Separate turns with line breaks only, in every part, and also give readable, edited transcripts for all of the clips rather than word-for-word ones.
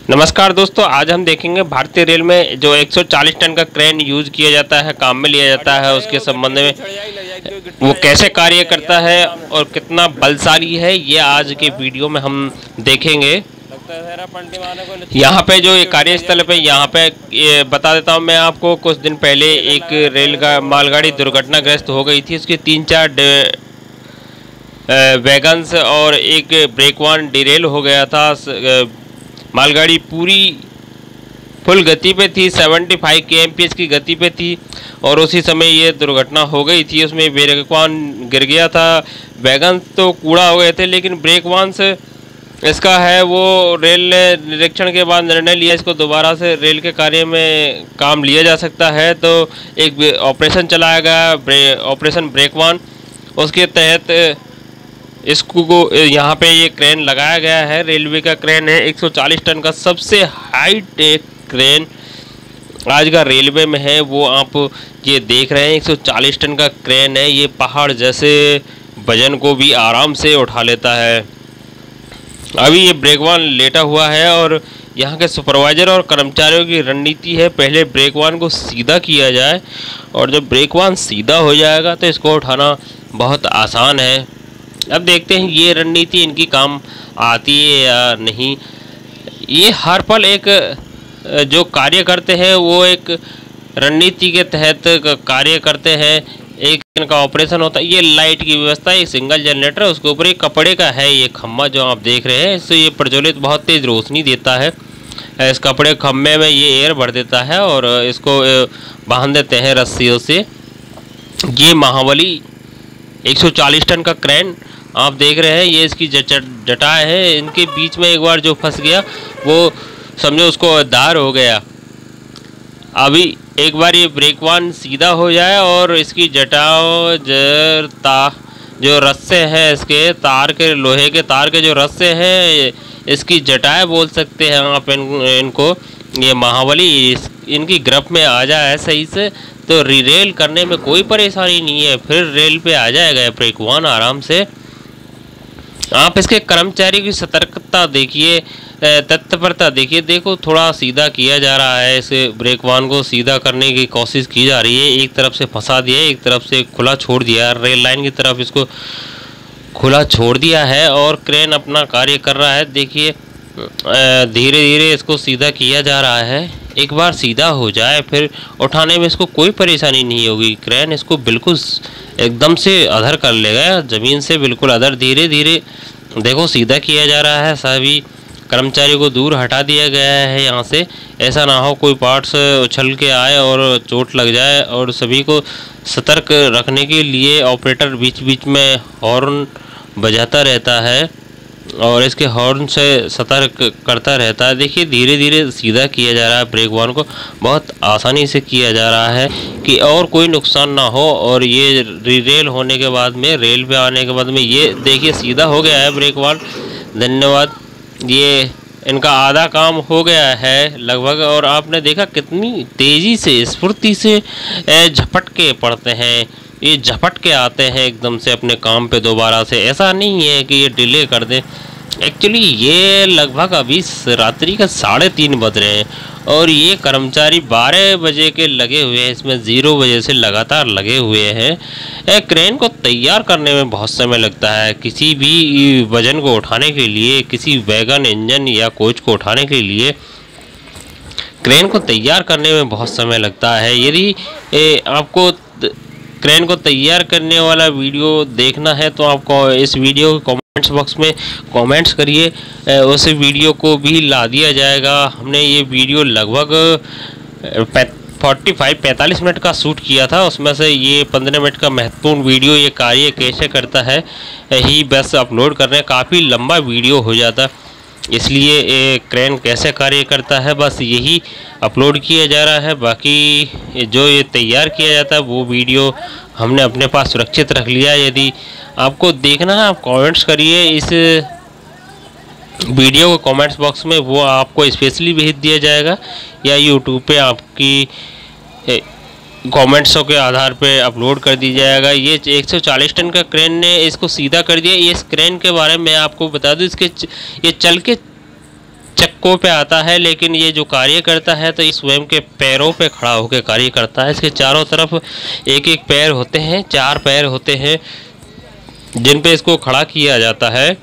नमस्कार दोस्तों, आज हम देखेंगे भारतीय रेल में जो 140 टन का क्रेन यूज किया जाता है, काम में लिया जाता है, उसके संबंध में वो कैसे कार्य करता है और कितना बलशाली है, ये आज के वीडियो में हम देखेंगे। यहाँ पे जो ये कार्यस्थल पे यहाँ पे ये बता देता हूँ मैं आपको, कुछ दिन पहले एक रेल का मालगाड़ी दुर्घटनाग्रस्त हो गई थी। उसके 3-4 वैगन्स और एक ब्रेकवान डिरेल हो गया था। मालगाड़ी पूरी फुल गति पे थी, 75 kmph की गति पे थी और उसी समय ये दुर्घटना हो गई थी। उसमें ब्रेकवान गिर गया था। वैगन्स तो कूड़ा हो गए थे, लेकिन ब्रेकवान से इसका है वो रेल ने निरीक्षण के बाद निर्णय लिया, इसको दोबारा से रेल के कार्य में काम लिया जा सकता है। तो एक ऑपरेशन चलाया गया, ऑपरेशन ब्रेकवान। उसके तहत इसको यहाँ पे ये क्रेन लगाया गया है। रेलवे का क्रेन है, 140 टन का सबसे हाई टेक क्रेन आज का रेलवे में है। वो आप ये देख रहे हैं, 140 टन का क्रेन है। ये पहाड़ जैसे वजन को भी आराम से उठा लेता है। अभी ये ब्रेकवान लेटा हुआ है और यहाँ के सुपरवाइजर और कर्मचारियों की रणनीति है, पहले ब्रेकवान को सीधा किया जाए और जब ब्रेकवान सीधा हो जाएगा तो इसको उठाना बहुत आसान है। अब देखते हैं ये रणनीति इनकी काम आती है या नहीं। ये हर पल एक जो कार्य करते हैं वो एक रणनीति के तहत कार्य करते हैं। एक इनका ऑपरेशन होता है। ये लाइट की व्यवस्था, एक सिंगल जनरेटर, उसके ऊपर एक कपड़े का है ये खम्भा जो आप देख रहे हैं। इससे ये प्रज्वलित बहुत तेज़ रोशनी देता है। इस कपड़े खम्भे में ये एयर भर देता है और इसको बांध देते हैं रस्सियों से। ये महाबली 140 टन का क्रेन आप देख रहे हैं, ये इसकी जटाएं है। इनके बीच में एक बार जो फंस गया वो समझो उसको दार हो गया। अभी एक बार ये ब्रेकवान सीधा हो जाए और इसकी जटाओं जो रस्से हैं, इसके तार के, लोहे के तार के जो रस्से हैं, इसकी जटाएं बोल सकते हैं आप इनको। ये महाबली इनकी ग्रप में आ जाए सही से तो रेल करने में कोई परेशानी नहीं है। फिर रेल पे आ जाएगा ब्रेकवान आराम से। आप इसके कर्मचारी की सतर्कता देखिए, तत्परता देखिए। देखो थोड़ा सीधा किया जा रहा है, इस ब्रेकवान को सीधा करने की कोशिश की जा रही है। एक तरफ से फंसा दिया, एक तरफ से खुला छोड़ दिया, रेल लाइन की तरफ इसको खुला छोड़ दिया है और क्रेन अपना कार्य कर रहा है। देखिए धीरे धीरे इसको सीधा किया जा रहा है। एक बार सीधा हो जाए फिर उठाने में इसको कोई परेशानी नहीं होगी। क्रेन इसको बिल्कुल एकदम से अधर कर लेगा, ज़मीन से बिल्कुल अधर। धीरे धीरे देखो सीधा किया जा रहा है। सभी कर्मचारी को दूर हटा दिया गया है यहाँ से, ऐसा ना हो कोई पार्ट्स उछल के आए और चोट लग जाए। और सभी को सतर्क रखने के लिए ऑपरेटर बीच बीच में हॉर्न बजाता रहता है और इसके हॉर्न से सतर्क करता रहता है। देखिए धीरे धीरे सीधा किया जा रहा है ब्रेकवान को, बहुत आसानी से किया जा रहा है कि और कोई नुकसान ना हो। और ये रेल होने के बाद में, रेल पे आने के बाद में ये देखिए सीधा हो गया है ब्रेकवान। धन्यवाद। ये इनका आधा काम हो गया है लगभग। और आपने देखा कितनी तेज़ी से, स्फूर्ति से झपट के पड़ते हैं, ये झपट के आते हैं एकदम से अपने काम पे दोबारा से। ऐसा नहीं है कि ये डिले कर दें। एक्चुअली ये लगभग अभी रात्रि का 3:30 बज रहे हैं और ये कर्मचारी 12 बजे के लगे हुए हैं, इसमें 0 बजे से लगातार लगे हुए हैं। क्रेन को तैयार करने में बहुत समय लगता है। किसी भी वजन को उठाने के लिए, किसी वैगन, इंजन या कोच को उठाने के लिए क्रेन को तैयार करने में बहुत समय लगता है। यदि आपको क्रेन को तैयार करने वाला वीडियो देखना है तो आपको इस वीडियो के कमेंट्स बॉक्स में कमेंट्स करिए, उस वीडियो को भी ला दिया जाएगा। हमने ये वीडियो लगभग 45 मिनट का शूट किया था, उसमें से ये 15 मिनट का महत्वपूर्ण वीडियो, ये कार्य कैसे करता है ही बस अपलोड कर रहे हैं। काफ़ी लंबा वीडियो हो जाता, इसलिए ये क्रेन कैसे कार्य करता है बस यही अपलोड किया जा रहा है। बाकी जो ये तैयार किया जाता है वो वीडियो हमने अपने पास सुरक्षित रख लिया। यदि आपको देखना है आप कमेंट्स करिए इस वीडियो को कमेंट्स बॉक्स में, वो आपको स्पेशली भेज दिया जाएगा या यूट्यूब पे आपकी कमेंट्सों के आधार पे अपलोड कर दी जाएगा। ये 140 टन का क्रेन ने इसको सीधा कर दिया। इस क्रेन के बारे में आपको बता दूं, इसके ये चल के चक्कों पे आता है, लेकिन ये जो कार्य करता है तो ये स्वयं के पैरों पे खड़ा होकर कार्य करता है। इसके चारों तरफ एक एक पैर होते हैं, 4 पैर होते हैं जिन पे इसको खड़ा किया जाता है,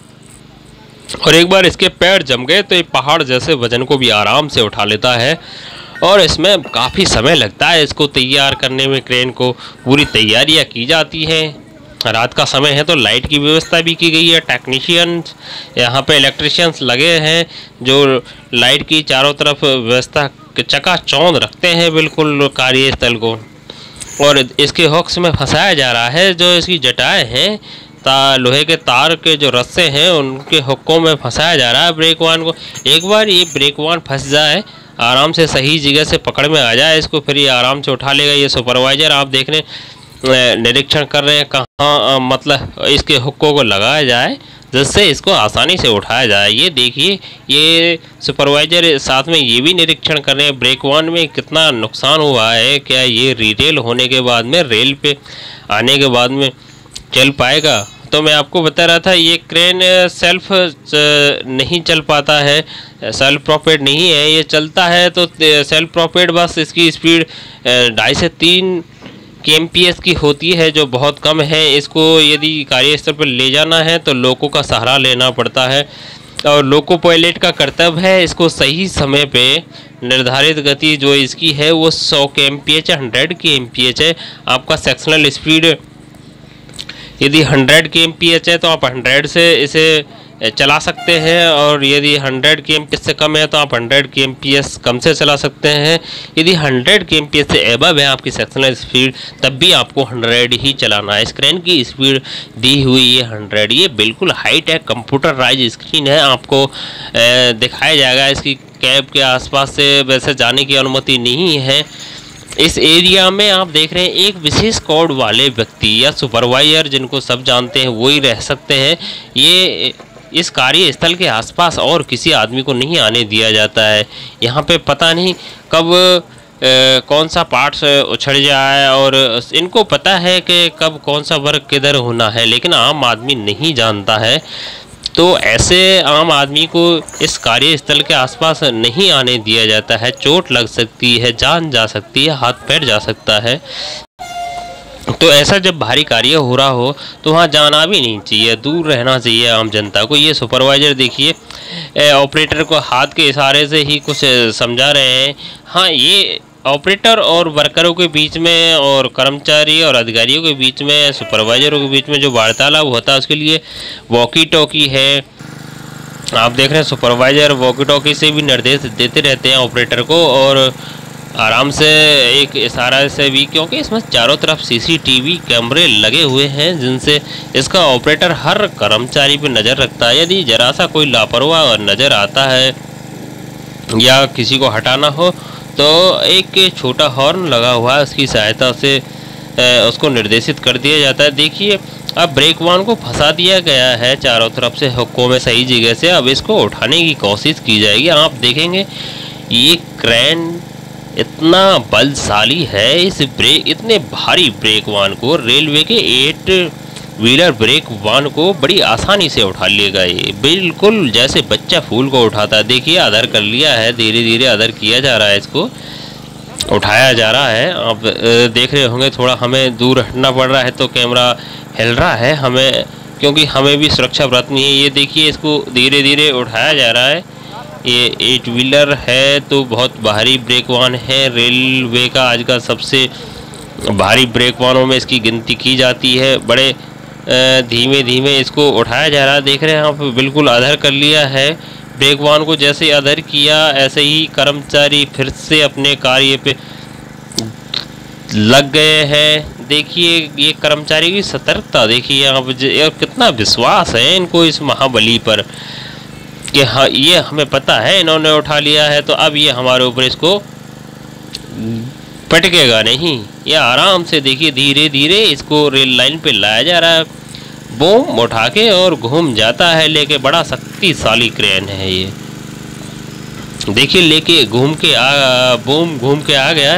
और एक बार इसके पैर जम गए तो ये पहाड़ जैसे वजन को भी आराम से उठा लेता है। और इसमें काफ़ी समय लगता है इसको तैयार करने में। क्रेन को पूरी तैयारियां की जाती हैं। रात का समय है तो लाइट की व्यवस्था भी की गई है। टेक्नीशियंस यहाँ पे इलेक्ट्रिशियंस लगे हैं जो लाइट की चारों तरफ व्यवस्था चकाचौंध रखते हैं बिल्कुल कार्यस्थल को। और इसके हुक्स में फंसाया जा रहा है, जो इसकी जटाएं हैं लोहे के तार के जो रस्से हैं उनके हुक्कों में फंसाया जा रहा है ब्रेक वाहन को। एक बार ये ब्रेक वाहन फंस जाए, आराम से सही जगह से पकड़ में आ जाए इसको, फिर ये आराम से उठा लेगा। ये सुपरवाइजर आप देख रहे हैं, निरीक्षण कर रहे हैं कहाँ मतलब इसके हुक्कों को लगाया जाए जिससे इसको आसानी से उठाया जाए। ये देखिए, ये सुपरवाइजर साथ में ये भी निरीक्षण कर रहे हैं ब्रेक वाहन में कितना नुकसान हुआ है, क्या ये रिटेल होने के बाद में रेल पे आने के बाद में चल पाएगा। तो मैं आपको बता रहा था ये क्रेन सेल्फ नहीं चल पाता है, सेल्फ प्रोपेड नहीं है। ये चलता है तो सेल्फ प्रोपेड बस इसकी स्पीड 2.5 से 3 kmph की होती है, जो बहुत कम है। इसको यदि कार्यस्थल पर ले जाना है तो लोको का सहारा लेना पड़ता है, और लोको पायलट का कर्तव्य है इसको सही समय पे निर्धारित गति जो इसकी है वो 100 kmph 100 kmph है। आपका सेक्शनल स्पीड यदि 100 kmph है तो आप 100 से इसे चला सकते हैं, और यदि 100 kmph से कम है तो आप 100 kmph कम से चला सकते हैं। यदि 100 kmph से एबव है आपकी सेक्शनल स्पीड तब भी आपको 100 ही चलाना है। स्क्रीन की स्पीड दी हुई है 100। ये बिल्कुल हाईटेक कंप्यूटराइज स्क्रीन है, आपको दिखाया जाएगा। इसकी कैब के आसपास से वैसे जाने की अनुमति नहीं है। इस एरिया में आप देख रहे हैं एक विशेष कोड वाले व्यक्ति या सुपरवाइजर जिनको सब जानते हैं वो ही रह सकते हैं। ये इस कार्यस्थल के आसपास और किसी आदमी को नहीं आने दिया जाता है। यहाँ पे पता नहीं कब कौन सा पार्ट्स उछड़ जाए, और इनको पता है कि कब कौन सा वर्क किधर होना है, लेकिन आम आदमी नहीं जानता है। तो ऐसे आम आदमी को इस कार्यस्थल के आसपास नहीं आने दिया जाता है। चोट लग सकती है, जान जा सकती है, हाथ पैर जा सकता है। तो ऐसा जब भारी कार्य हो रहा हो तो वहाँ जाना भी नहीं चाहिए, दूर रहना चाहिए आम जनता को। ये सुपरवाइजर देखिए ऑपरेटर को हाथ के इशारे से ही कुछ समझा रहे हैं। हाँ, ये ऑपरेटर और वर्करों के बीच में और कर्मचारी और अधिकारियों के बीच में, सुपरवाइजरों के बीच में जो वार्तालाप होता है उसके लिए वॉकी टॉकी है। आप देख रहे हैं सुपरवाइजर वॉकी टॉकी से भी निर्देश देते रहते हैं ऑपरेटर को, और आराम से एक इशारा से भी, क्योंकि इसमें चारों तरफ सीसीटीवी कैमरे लगे हुए हैं जिनसे इसका ऑपरेटर हर कर्मचारी पर नज़र रखता है। यदि जरा सा कोई लापरवाह नज़र आता है या किसी को हटाना हो तो एक छोटा हॉर्न लगा हुआ है, उसकी सहायता से उसको निर्देशित कर दिया जाता है। देखिए, अब ब्रेक वाहन को फंसा दिया गया है चारों तरफ से हुक्कों में सही जगह से। अब इसको उठाने की कोशिश की जाएगी। आप देखेंगे ये क्रेन इतना बलशाली है, इस इतने भारी ब्रेक वाहन को, रेलवे के 8 व्हीलर ब्रेक वाहन को बड़ी आसानी से उठा लेगा। ये बिल्कुल जैसे बच्चा फूल को उठाता है। देखिए, अदर कर लिया है, धीरे धीरे अदर किया जा रहा है, इसको उठाया जा रहा है। आप देख रहे होंगे थोड़ा हमें दूर हटना पड़ रहा है तो कैमरा हिल रहा है हमें, क्योंकि हमें भी सुरक्षा बरतनी है। ये देखिए, इसको धीरे धीरे उठाया जा रहा है। ये 8 व्हीलर है तो बहुत भारी ब्रेक वाहन है। रेलवे का आज का सबसे भारी ब्रेक वाहनों में इसकी गिनती की जाती है। बड़े धीमे धीमे इसको उठाया जा रहा है। देख रहे हैं आप, बिल्कुल अधर कर लिया है ब्रेक वाहन को। जैसे अधर किया ऐसे ही कर्मचारी फिर से अपने कार्य पे लग गए हैं। देखिए, ये कर्मचारी की सतर्कता देखिए आप, और कितना विश्वास है इनको इस महाबली पर कि हाँ, ये हमें पता है इन्होंने उठा लिया है तो अब ये हमारे ऊपर इसको पटकेगा नहीं। ये आराम से देखिए धीरे धीरे इसको रेल लाइन पे लाया जा रहा है, बूम उठा के, और घूम जाता है लेके। बड़ा शक्तिशाली क्रेन है ये। देखिए, लेके घूम के घूम के आ गया।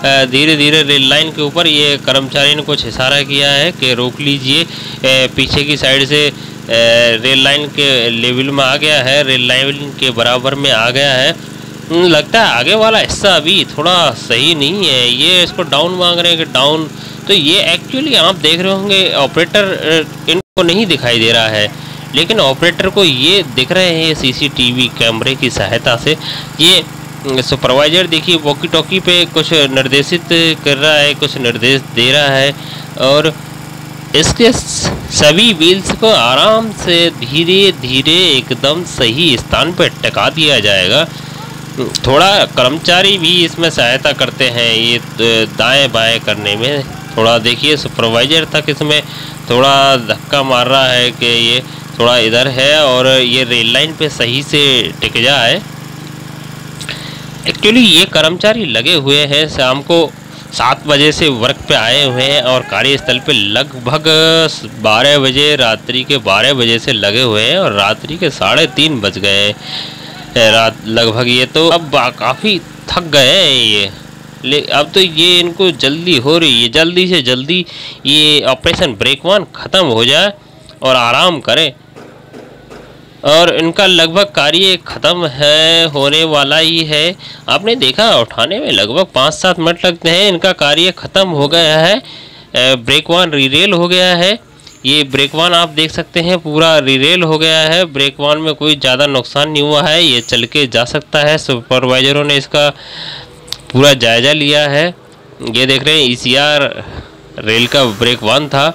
धीरे धीरे रेल लाइन के ऊपर ये कर्मचारी ने कुछ इशारा किया है कि रोक लीजिए। पीछे की साइड से रेल लाइन के लेवल में आ गया है, रेल लाइन के बराबर में आ गया है। लगता है आगे वाला हिस्सा अभी थोड़ा सही नहीं है, ये इसको डाउन मांग रहे हैं कि डाउन। तो ये एक्चुअली आप देख रहे होंगे ऑपरेटर इनको नहीं दिखाई दे रहा है, लेकिन ऑपरेटर को ये दिख रहे हैं सीसीटीवी कैमरे की सहायता से। ये सुपरवाइजर देखिए वॉकी टॉकी पे कुछ निर्देशित कर रहा है, कुछ निर्देश दे रहा है, और इसके सभी व्हील्स को आराम से धीरे धीरे एकदम सही स्थान पर टिका दिया जाएगा। थोड़ा कर्मचारी भी इसमें सहायता करते हैं ये दाएं बाएं करने में। थोड़ा देखिए सुपरवाइजर तक इसमें थोड़ा धक्का मार रहा है कि ये थोड़ा इधर है और ये रेल लाइन पे सही से टिक जाए। एक्चुअली ये कर्मचारी लगे हुए हैं, शाम को 7 बजे से वर्क पे आए हुए हैं और कार्यस्थल पे लगभग 12 बजे, रात्रि के 12 बजे से लगे हुए हैं और रात्रि के 3:30 बज गए रात लगभग। ये तो अब काफ़ी थक गए हैं ये, अब तो ये इनको जल्दी हो रही है, जल्दी से जल्दी ये ऑपरेशन ब्रेक वन ख़त्म हो जाए और आराम करें। और इनका लगभग कार्य ख़त्म है, होने वाला ही है। आपने देखा उठाने में लगभग 5-7 मिनट लगते हैं, इनका कार्य ख़त्म हो गया है। ब्रेक वन रीरेल हो गया है। ये ब्रेक वन आप देख सकते हैं पूरा रीरेल हो गया है। ब्रेक वन में कोई ज़्यादा नुकसान नहीं हुआ है, ये चल के जा सकता है। सुपरवाइजरों ने इसका पूरा जायज़ा लिया है। ये देख रहे हैं ECR रेल का ब्रेक वन था,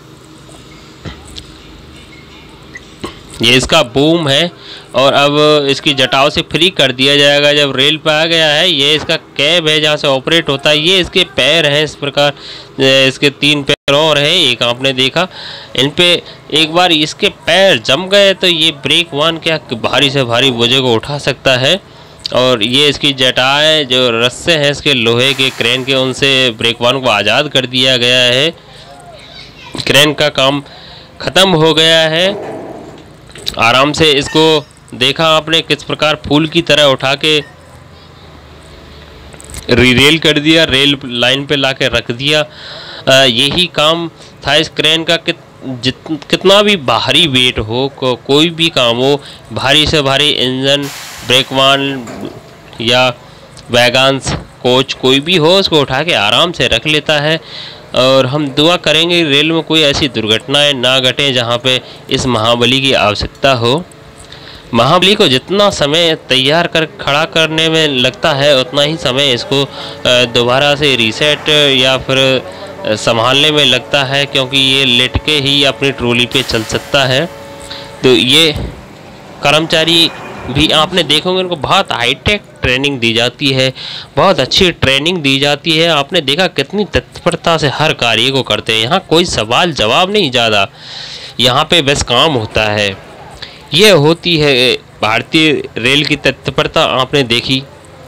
ये इसका बूम है और अब इसकी जटाव से फ्री कर दिया जाएगा जब रेल पे आ गया है। ये इसका कैब है जहाँ से ऑपरेट होता है, ये इसके पैर हैं। इस प्रकार इसके 3 पैर और हैं, एक आपने देखा। इन पे एक बार इसके पैर जम गए तो ये ब्रेक वन क्या भारी से भारी बोझे को उठा सकता है। और ये इसकी जटाएं जो रस्से हैं इसके लोहे के क्रेन के, उनसे ब्रेक वन को आज़ाद कर दिया गया है। क्रेन का काम ख़त्म हो गया है। आराम से इसको देखा आपने किस प्रकार फूल की तरह उठा के रीरेल कर दिया, रेल लाइन पे लाके रख दिया। यही काम था इस क्रेन का। कितना भी भारी वेट हो, कोई भी काम हो, भारी से भारी इंजन, ब्रेक वन या वैगन्स, कोच कोई भी हो, उसको उठा के आराम से रख लेता है। और हम दुआ करेंगे रेल में कोई ऐसी दुर्घटनाएं ना घटें जहां पे इस महाबली की आवश्यकता हो। महाबली को जितना समय तैयार कर खड़ा करने में लगता है उतना ही समय इसको दोबारा से रीसेट या फिर संभालने में लगता है, क्योंकि ये लेट के ही अपनी ट्रॉली पे चल सकता है। तो ये कर्मचारी भी आपने देखोगे इनको बहुत हाईटेक ट्रेनिंग दी जाती है, बहुत अच्छी ट्रेनिंग दी जाती है। आपने देखा कितनी तत्परता से हर कार्य को करते हैं। यहाँ कोई सवाल जवाब नहीं ज़्यादा, यहाँ पे बस काम होता है। ये होती है भारतीय रेल की तत्परता, आपने देखी।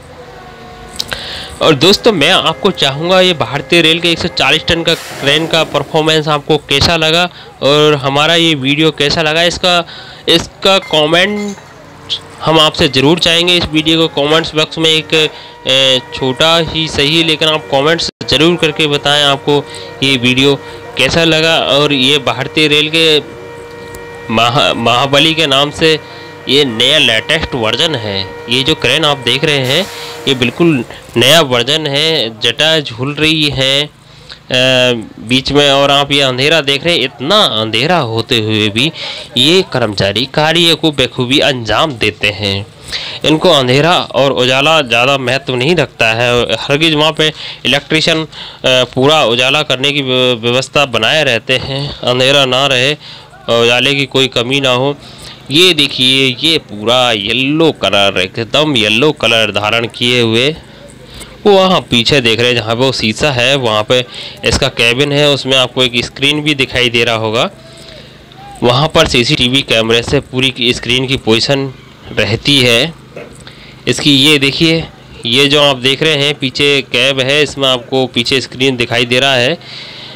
और दोस्तों मैं आपको चाहूँगा ये भारतीय रेल के 140 टन का ट्रेन का परफॉर्मेंस आपको कैसा लगा और हमारा ये वीडियो कैसा लगा, इसका कमेंट हम आपसे ज़रूर चाहेंगे। इस वीडियो को कमेंट्स बॉक्स में एक छोटा ही सही लेकिन आप कमेंट्स ज़रूर करके बताएं आपको ये वीडियो कैसा लगा। और ये भारतीय रेल के महाबली के नाम से ये नया लेटेस्ट वर्जन है। ये जो क्रेन आप देख रहे हैं ये बिल्कुल नया वर्जन है। जटा झूल रही है बीच में और आप ये अंधेरा देख रहे हैं। इतना अंधेरा होते हुए भी ये कर्मचारी कार्य को बखूबी अंजाम देते हैं। इनको अंधेरा और उजाला ज़्यादा महत्व नहीं रखता है। हरगिज़ वहाँ पे इलेक्ट्रिशियन पूरा उजाला करने की व्यवस्था बनाए रहते हैं, अंधेरा ना रहे, उजाले की कोई कमी ना हो। ये देखिए ये पूरा येलो कलर, एकदम येलो कलर धारण किए हुए वो वहाँ पीछे देख रहे हैं जहाँ पे वो शीशा है, वहाँ पे इसका कैबिन है। उसमें आपको एक स्क्रीन भी दिखाई दे रहा होगा। वहाँ पर सीसीटीवी कैमरे से पूरी की स्क्रीन की पोजीशन रहती है इसकी। ये देखिए ये जो आप देख रहे हैं पीछे कैब है, इसमें आपको पीछे स्क्रीन दिखाई दे रहा है।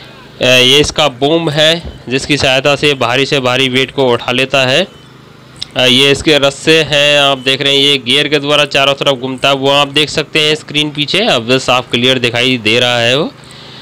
ये इसका बूम है जिसकी सहायता से भारी से भारी वेट को उठा लेता है। ये इसके रस्से हैं, आप देख रहे हैं, ये गियर के द्वारा चारों तरफ घूमता है। वो आप देख सकते हैं स्क्रीन पीछे, अब साफ क्लियर दिखाई दे रहा है वो।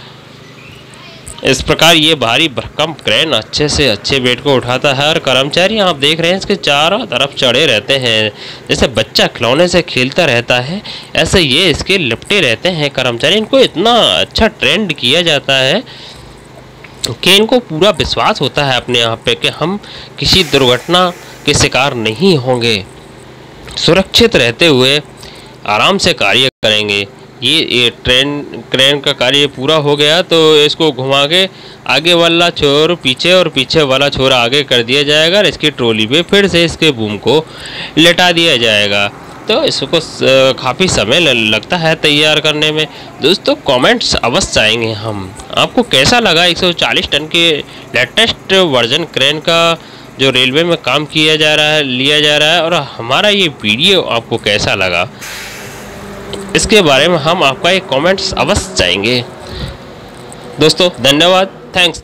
इस प्रकार ये भारी भरकम क्रेन अच्छे से अच्छे वेट को उठाता है और कर्मचारी आप देख रहे हैं इसके चारों तरफ चढ़े रहते हैं। जैसे बच्चा खिलौने से खेलता रहता है ऐसे ये इसके लिपटे रहते हैं कर्मचारी। इनको इतना अच्छा ट्रेंड किया जाता है कि इनको पूरा विश्वास होता है अपने आप पे कि हम किसी दुर्घटना के शिकार नहीं होंगे, सुरक्षित रहते हुए आराम से कार्य करेंगे। ये क्रेन का कार्य पूरा हो गया तो इसको घुमा के आगे वाला छोर पीछे और पीछे वाला छोर आगे कर दिया जाएगा और इसकी ट्रॉली पे फिर से इसके बूम को लेटा दिया जाएगा। तो इसको काफ़ी समय लगता है तैयार करने में। दोस्तों कमेंट्स अवश्य आएंगे हम, आपको कैसा लगा 140 टन के लेटेस्ट वर्जन क्रेन का जो रेलवे में काम किया जा रहा है, लिया जा रहा है, और हमारा ये वीडियो आपको कैसा लगा इसके बारे में हम आपका एक कमेंट्स अवश्य चाहेंगे। दोस्तों धन्यवाद, थैंक्स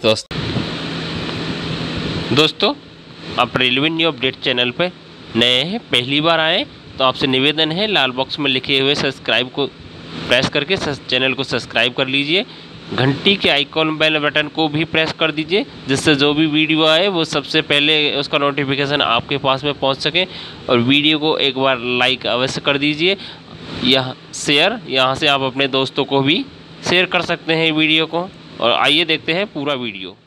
दोस्तों आप रेलवे न्यू अपडेट चैनल पर नए हैं, पहली बार आए तो आपसे निवेदन है लाल बॉक्स में लिखे हुए सब्सक्राइब को प्रेस करके चैनल को सब्सक्राइब कर लीजिए। घंटी के आइकॉन बेल बटन को भी प्रेस कर दीजिए जिससे जो भी वीडियो आए वो सबसे पहले उसका नोटिफिकेशन आपके पास में पहुंच सके। और वीडियो को एक बार लाइक अवश्य कर दीजिए, यह शेयर, यहाँ से आप अपने दोस्तों को भी शेयर कर सकते हैं वीडियो को। और आइए देखते हैं पूरा वीडियो।